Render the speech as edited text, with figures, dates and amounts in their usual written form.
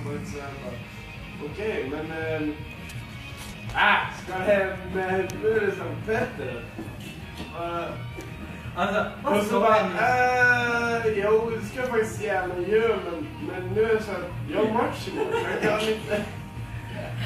var inte såhär bara, okej, men ska det hem med nu är det som Petter. Alltså, Och så bara, jo, det ska jag faktiskt gärna göra, men nu är det så att jag har match imorgon, så jag kan inte.